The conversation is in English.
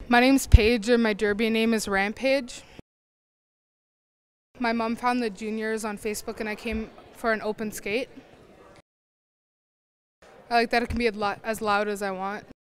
My name's Paige and my derby name is Rampage. My mom found the juniors on Facebook and I came for an open skate. I like that it can be as loud as I want.